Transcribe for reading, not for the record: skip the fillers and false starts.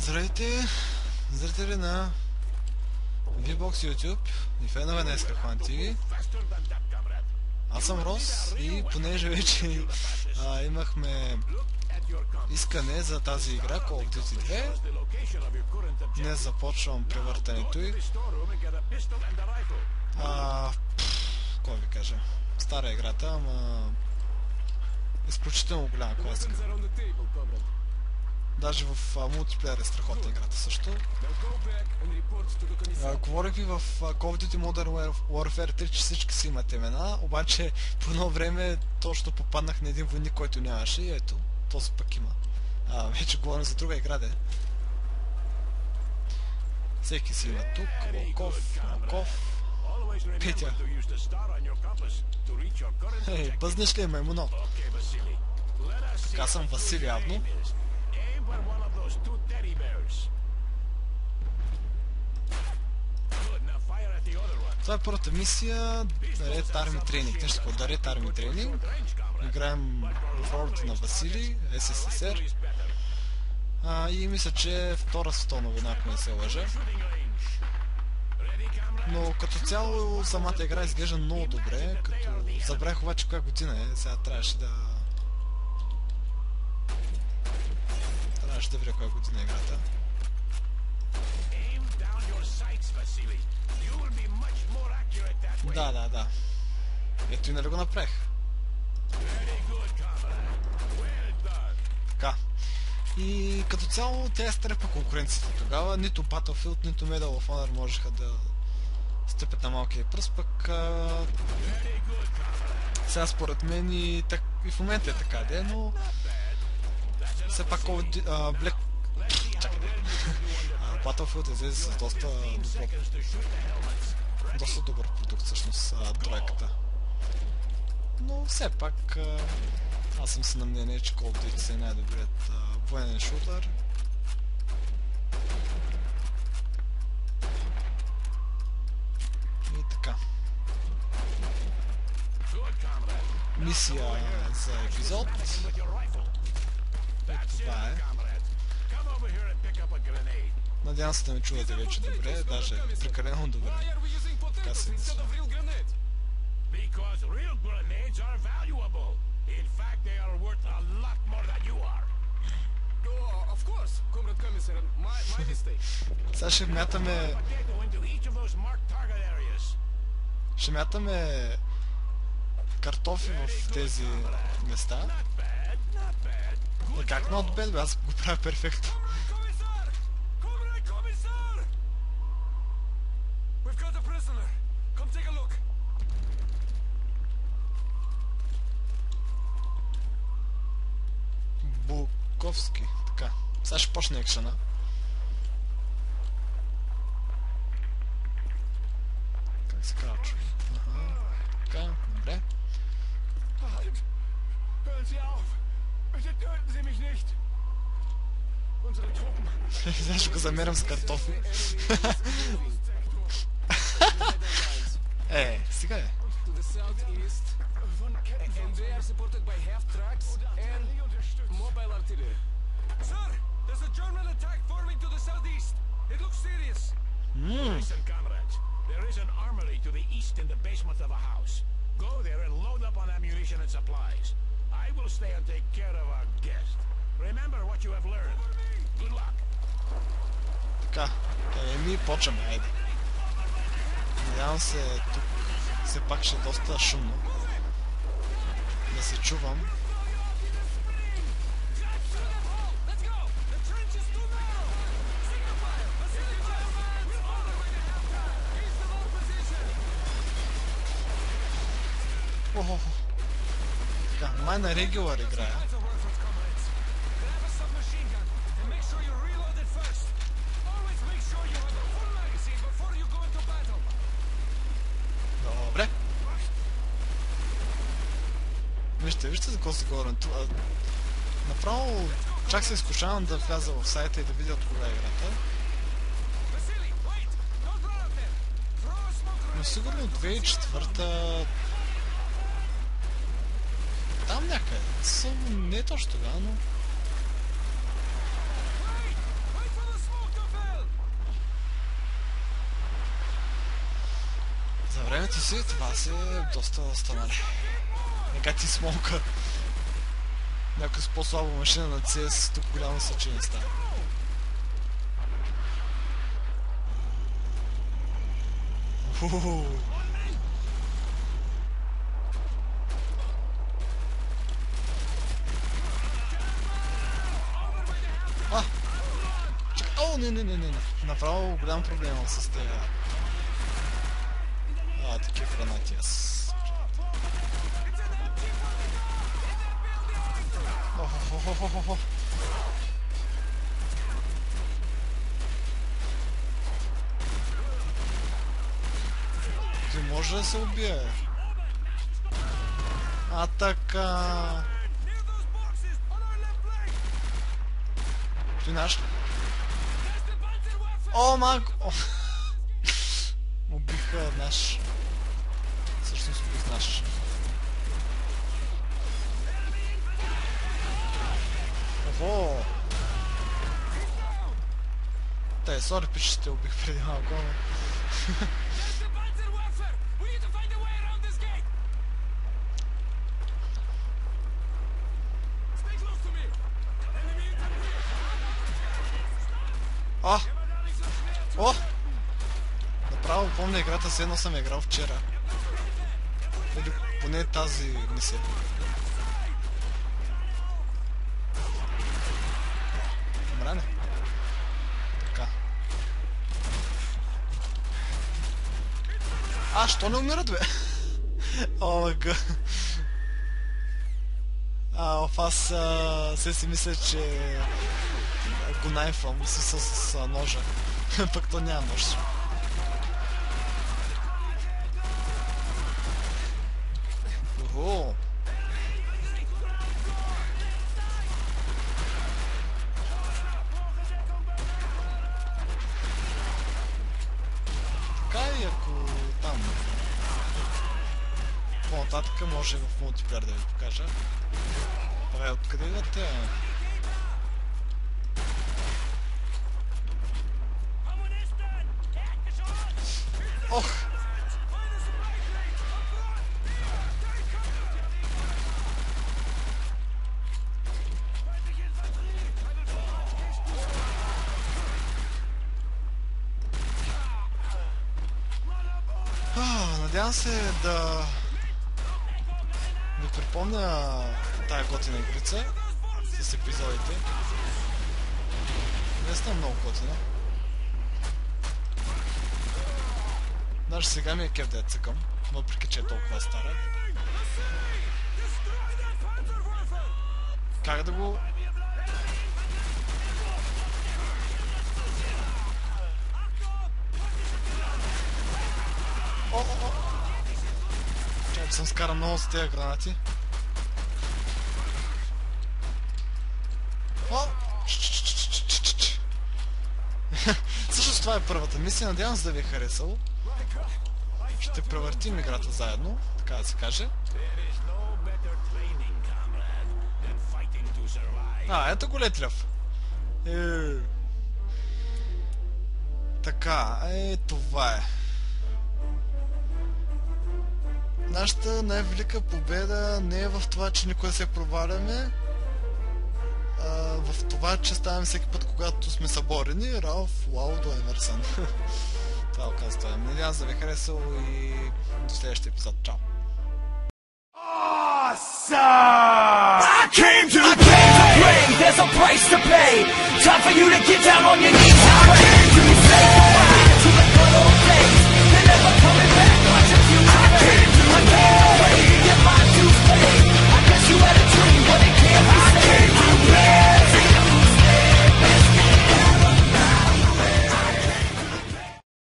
Здравейте, зрители на VBOX YouTube и фенове на SK TV. Аз съм Рос и понеже вече имахме искане за тази игра Call of Duty 2, днес започвам превъртането й. Кой ви кажа? Стара играта, ама изключително голяма класика. Даже в мултиплеер е страхотна играта също. Говорих ви в Call of Duty Modern Warfare 3, че всички си имат имена, обаче по едно време точно попаднах на един войник, който нямаше и ето, този пък има. Вече говорим за друга игра, де. Всеки си има тук, Волков, Малков, Петя. Хей, бъзнеш ли е маймуно? Така съм Васили явно. Това е първата мисия, Red Army Training, нещо такова, да, Red Army Training. Играем в ролята на Васили, СССР. И мисля, че втора световна война, ако не се лъжа. Но като цяло самата игра изглежда много добре, като забравих обаче коя година е, сега трябваше да видя коя година е играта. Да. Ето и нали го направих. Така. И като цяло тя изтрепа конкуренцията тогава. Нито Battlefield, нито Medal of Honor можеха да стъпят на малкия пръст, пък сега според мен и в момента е така, де, но все пак Battlefield излезе с доста добър продукт, всъщност, тройката. Но все пак аз съм си на мнение, че Call of Duty е най-добрият военен шутър. И така. Мисия за епизод. Това е. Надявам се да ме чувате вече добре, даже прекалено добре. Така се мисля. Сега ще мятаме картофи в тези места. Как not bad, бе? Аз го правя перфектно. Буковски. Така. Сега ще почне екшена. Как се крачва? Така, добре. Сега ще го замерям с картофи. Сега е. Listen, comrades. There is an armory to the east in the basement of a house. Go there and load up on ammunition and supplies. I will stay and take care of our guest. Remember what you have learned. Good luck. Така, почваме, айде. Надявам се, тук все пак ще е доста шумно. Да се чувам. Така, май на регулар играя. Добре. Вижте за какво се говорим. Направо чак се изкушавам да вляза в сайта и да видя от кога е играта. Но сигурно 2004-та... Там някъде. Не е точно тогава, но... ти си, това си доста останали. Нека ти смолка. Някой с по-слаба машина на CS, тук голямо съчение става. Чакай, о, не. Направо голям проблем с тези. Такива гранати аз. Ти може да се убие. Атака. Той наш. О, мако. Убиха наш. Всъщност убих наш. Охо. Тъй, сори, пич, ще те убих преди малко. О! Направо помня играта, с едно съм играл вчера. Или поне тази мисия. Умря ли? Така. Що не умират, бе? Омага. Аз се си мисля, че го найфвам с ножа. Пък то няма нож. Охо! Така и ако там по-нататък може в мултиплеер да ви покажа. Абе, откъде идвате? Ох! Надявам се да ви припомня тая готина игрица с епизодите. Наистина много готина. Даже сега ми е кеф да я цъкам, въпреки че е толкова стара. Как да го... Чакай, че съм скарал много с тези гранати. Всъщност това е първата мисия, надявам се да ви е харесало. Ще превъртим играта заедно, така да се каже. Ето го Летлев. Така, това е. Нашата най-велика победа не е в това, че никога се проваляме, в това, че ставаме всеки път, когато сме съборени. Ралф Уалдо Емерсън. Това го казва. Надявам се да ви е харесало и до следващия епизод. Чао! I came to play. There's a price to pay. Time for you to get down on your knees. I came to play.